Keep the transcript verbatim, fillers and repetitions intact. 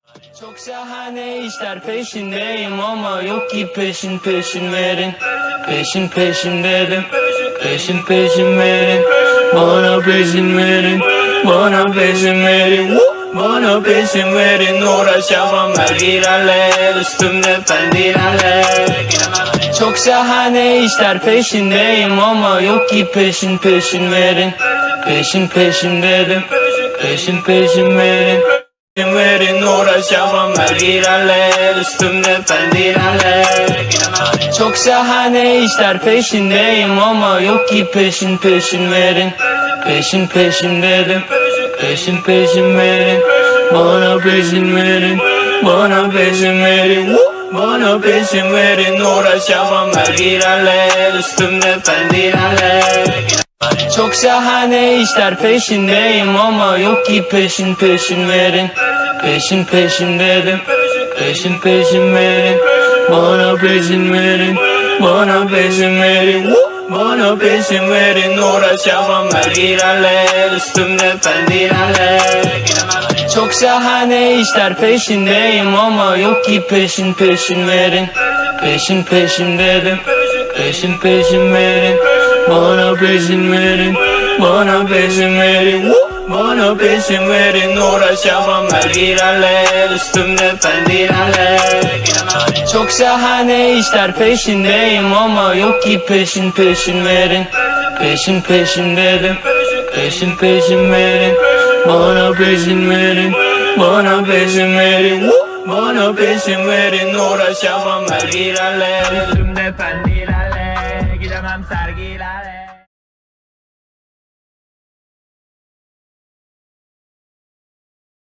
Çok şahane işler peşindeyim ama yok ki peşin peşin verin. Peşin peşin dedim, peşin peşin verin. Bana peşin verin, bana peşin verin. Bana peşin verin, uğraşamam her girerle. Üstümde fendirenle. Çok şahane işler peşindeyim ama yok ki peşin peşin verin. Peşin peşin dedim, peşin peşin verin. Verin, uğraşamam her girerle. Üstümde fendirenle. Çok şahane işler peşindeyim ama yok ki peşin peşin verin. Peşin peşin dedim, peşin peşin verin. Bana peşin verin, bana peşin verin. Bana peşin verin, uğraşamam her girerle. Üstümde fendirenle. Çok şahane işler peşindeyim ama yok ki peşin peşin verin. Peşin peşin dedim, peşin peşin verin. Bana peşin verin, bana peşin verin. Bana peşin verin, uğraşamam her girerle. Üstümde fendirenle. Çok şahane işler peşindeyim ama yok ki peşin peşin verin. Peşin peşin dedim, peşin peşin verin. Bana peşin verin, bana peşin verin. Bana peşin verin, uğraşamam her girerle. Üstümde fendirenle. Çok şahane işler peşindeyim ama yok ki peşin peşin verin. Peşin peşin dedim, peşin peşin verin. Bana peşin verin, bana peşin verin. Bana peşin verin, uğraşamam her girerle. Üstümde fendirenle.